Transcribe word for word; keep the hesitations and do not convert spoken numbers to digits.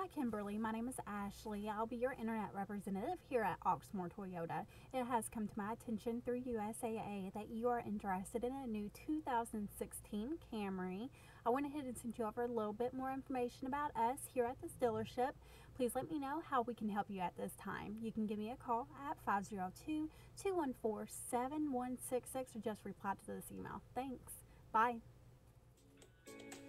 Hi Kimberly, my name is Ashley. I'll be your internet representative here at Oxmoor Toyota. It has come to my attention through U S A A that you are interested in a new two thousand sixteen Camry. I went ahead and sent you over a little bit more information about us here at this dealership. Please let me know how we can help you at this time. You can give me a call at five zero two, two one four, seven one six six or just reply to this email. Thanks. Bye.